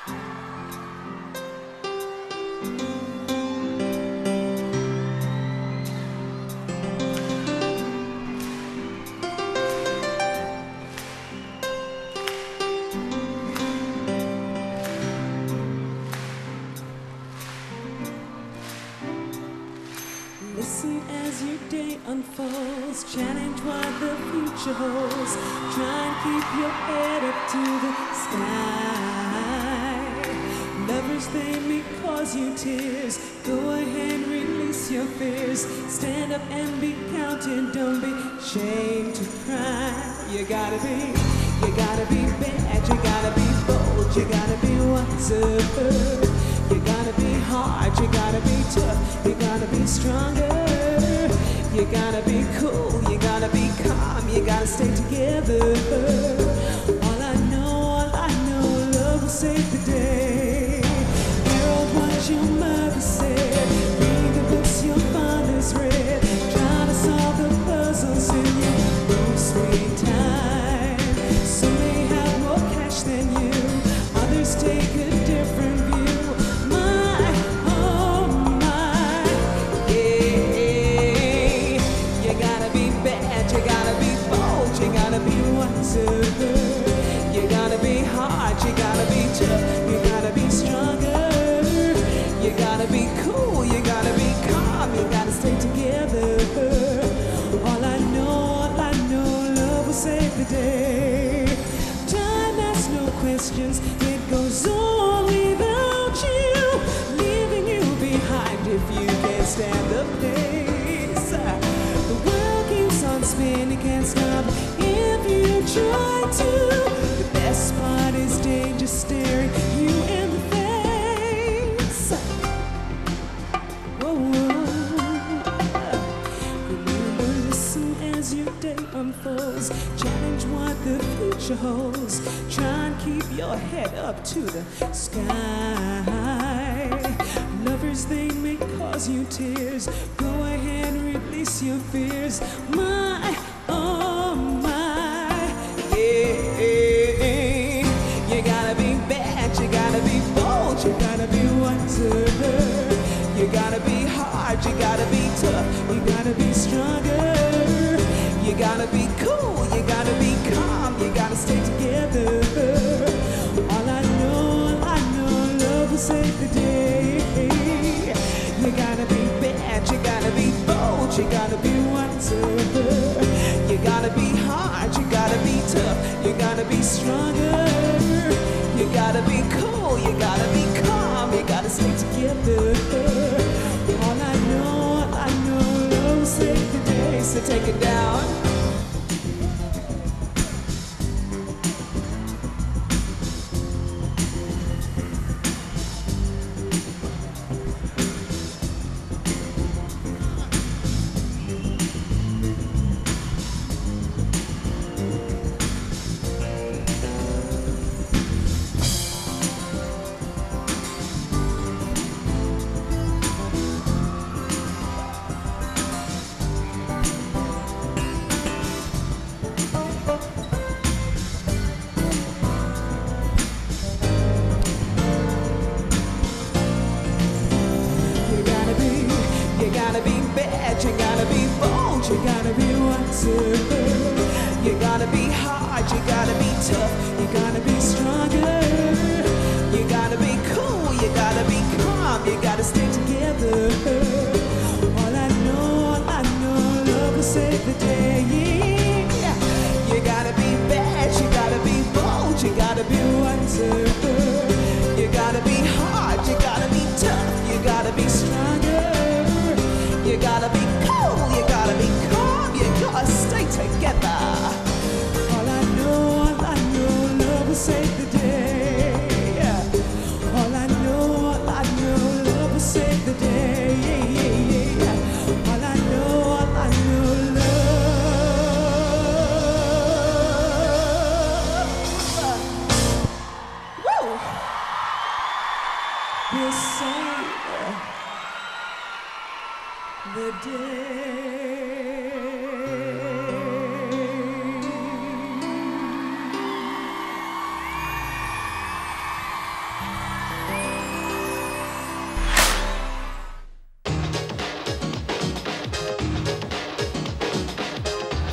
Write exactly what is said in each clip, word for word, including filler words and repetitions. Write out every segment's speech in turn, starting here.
Listen as your day unfolds, challenge what the future holds. Try and keep your head up to the sky. Lovers, they may cause you tears. Go ahead, release your fears. Stand up and be counted, don't be ashamed to cry. You gotta be, you gotta be bad, you gotta be bold, you gotta be wiser. You gotta be hard, you gotta be tough, you gotta be stronger. You gotta be cool, you gotta be calm, you gotta stay together. All I know, all I know, love will save the day. Hear all what your mother said, read the books your father's read, try to solve the puzzles in your own sweet time. Some may have more cash than you, others take a different view. You gotta be hard, you gotta be tough, you gotta be stronger. You gotta be cool, you gotta be calm, you gotta stay together. All I know, all I know, love will save the day. Time asks no questions, it goes on without you, leaving you behind if you can't stand the pace. The world keeps on spinning, can't stop if you try to. The best part is danger staring you in the face. Whoa, whoa. Remember, listen as your day unfolds. Challenge what the future holds. Try and keep your head up to the sky. Lovers, they may cause you tears. Go ahead, release your fears. My, oh my, yeah. You gotta be bad, you gotta be bold, you gotta be wiser. You gotta be hard, you gotta be tough, you gotta be stronger. You gotta be cool, you gotta be calm, you gotta stay together. All I know, all I know, love will save the day. You gotta be bad, you gotta be bold, you gotta be wiser. You gotta be hard, you gotta be tough, you gotta be stronger. You gotta be cool, you gotta be calm, you gotta stay together. All I know, all I know, love will save the day. So take it down. You gotta be hard, you gotta be tough, you gotta be stronger. You gotta be cool, you gotta be calm, you gotta stay together. All I know, all I know, love will save the day. You gotta be bad, you gotta be bold, you gotta be wiser. You gotta be hard, you gotta be tough, you gotta be stronger. You gotta be cool, you gotta be calm, you gotta stay together. All I know, all I know, love will save the day. All I know, all I know, love will save the day. All I know, all I know, love. Woo! Will save the day.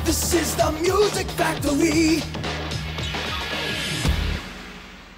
This is the music factory.